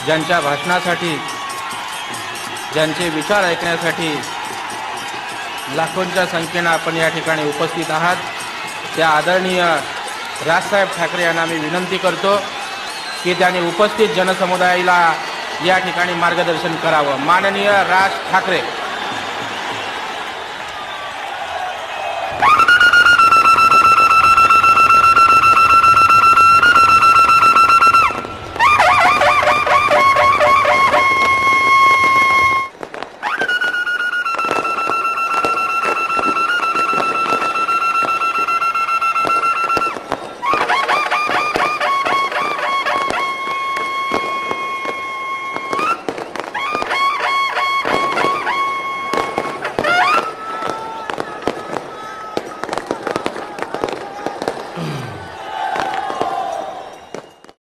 ज्यांच्या भाषणासाठी, ज्यांचे विचार ऐकण्यासाठी लाखोंच्या संख्येने आपण या ठिकाणी उपस्थित आहात, त्या आदरणीय राजसाहेब ठाकरे यांना मी विनंती करतो की त्यांनी उपस्थित जनसमुदायाला या ठिकाणी मार्गदर्शन करावं। माननीय राज ठाकरे।